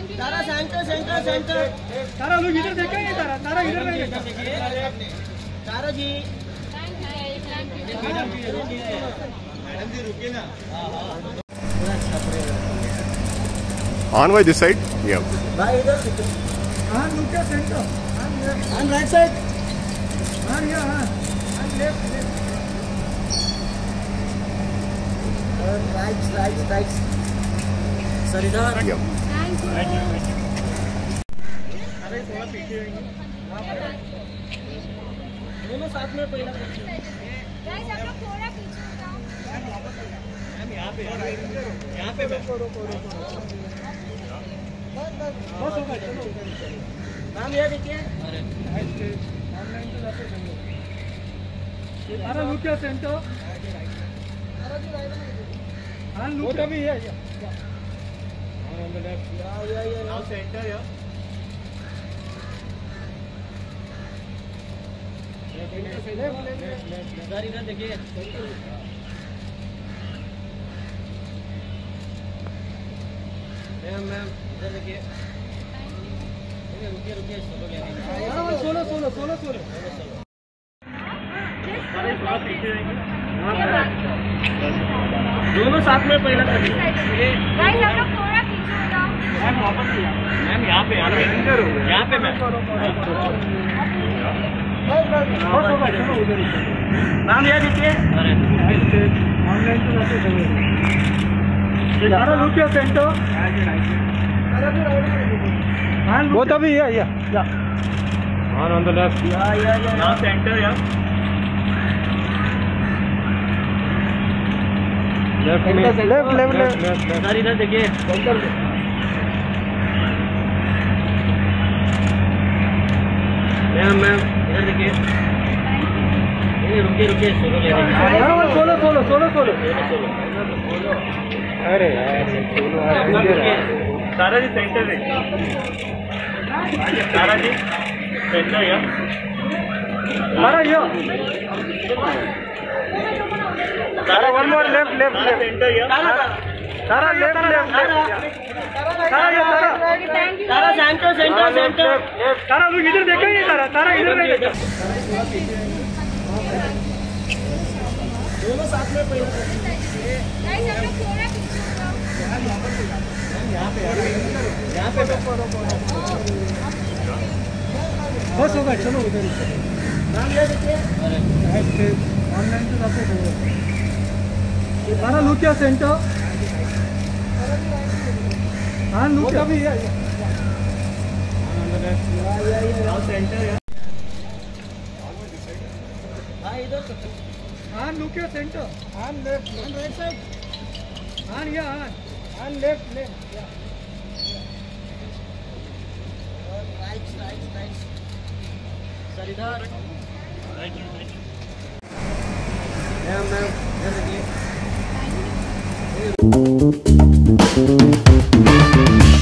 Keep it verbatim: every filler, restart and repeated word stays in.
तारा center center center तारा लोग इधर देखा है तारा तारा इधर नहीं देखा तारा जी मैडम जी रुकिए ना On by this side? Yeah. भाई इधर हाँ look at center on right side on here on left left right right right sir इधर Yeah. अरे थोड़ा पीछे दोनों साथ में पहला गाइस आप लोग थोड़ा पीछे हो जाओ मैम यहां पे यहां पे रोको रोको रोको बस बस हो गया चलो मैम ये देखिए अरे ऑनलाइन तो जाते चलो अरे लुक क्या सेंटर अरे जी राइट हां लुक अभी है on the left yeah yeah yeah now center yeah left left left left इधर इधर देखिए मैम मैम इधर देखिए रुकिए रुकिए सोलो ले लीजिए सोलो सोलो सोलो सोलो अरे थोड़ा पीछे दोनों साथ में पहला करिए गाइस हम लोग थोड़ा पीछे हो जाओ मैम वापस मैम यहाँ पे यहाँ पे मैम मैम ये देखिए ऑनलाइन तो जाते सारा लुक या सेंटर वो तभी है या या ऑन द लेफ्ट या या या नाउ सेंटर या लेफ्ट लेफ्ट लेफ्ट लेफ्ट इधर इधर देखिए सेंटर मैम मैम इधर देखिए रुकिए रुकिए सोलो ले लीजिए सोलो सोलो सोलो सोलो अरे यार सोलो तारा जी सेंटर है तारा जी सेंटर या तारा यो तारा one more left left left center या तारा लेफ्ट लेफ्ट लेफ्ट तारा या तारा तारा सेंटर सेंटर सेंटर तारा लोग इधर देखा ही नहीं तारा तारा इधर नहीं देखा दोनों साथ में पहले गाइस हम लोग थोड़ा पीछे हो जाओ यहां पे यहां पे रोको रोको बस हो गया चलो उधर नाम ये देखिए ऑनलाइन तो जाते हो तारा लुक क्या सेंटर हाँ लुक अभी है सेंटर हाँ इधर हाँ लुक या सेंटर हाँ लेफ्ट ऑन राइट साइड हाँ या हाँ हाँ left left right right right sir इधर राइट राइट मैम मैम इधर देखिए